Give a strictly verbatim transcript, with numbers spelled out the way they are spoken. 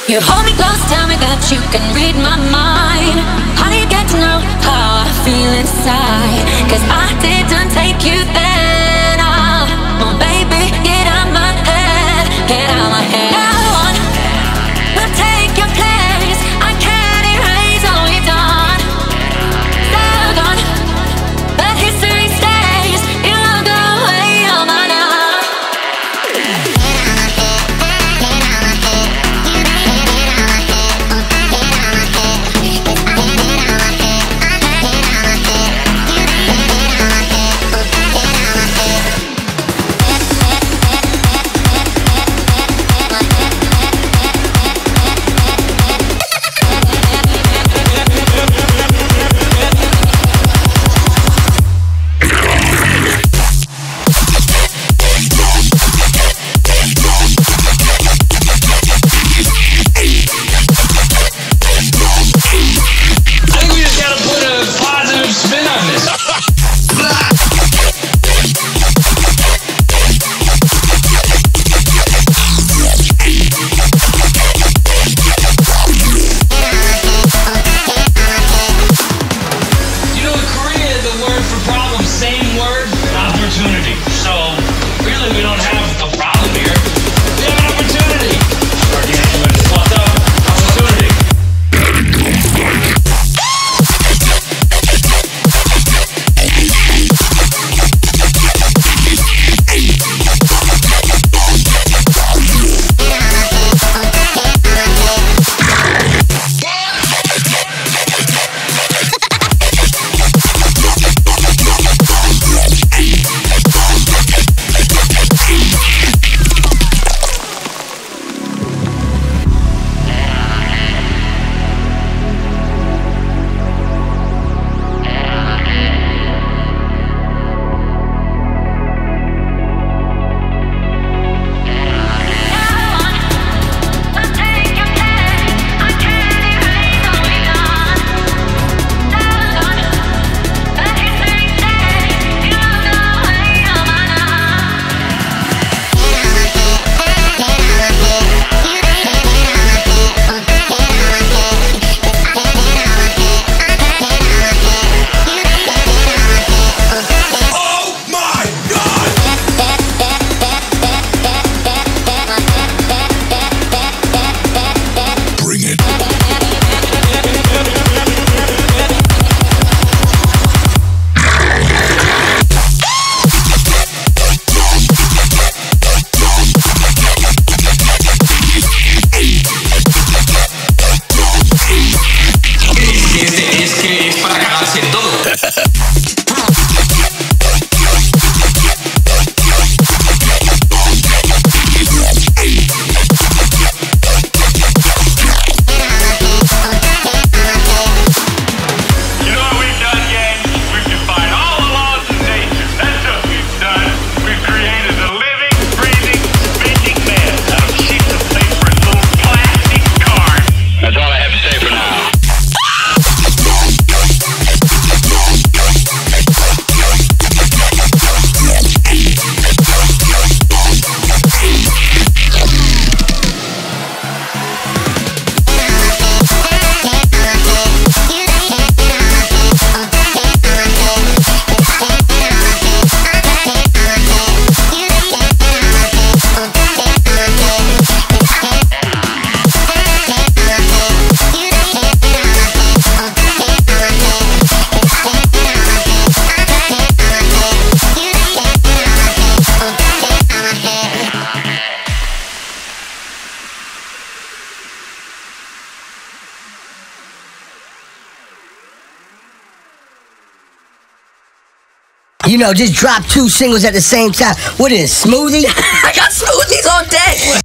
You hold me close, tell me that you can read my mind. How do you get to know how I feel inside? Cause I didn't take you there. Oh, oh baby, get out my head, get out my head. No one will take your place. I can't erase all we've done. They're gone, but history stays. You look away on my now. You know, just drop two singles at the same time. What is it, smoothie? I got smoothies on deck.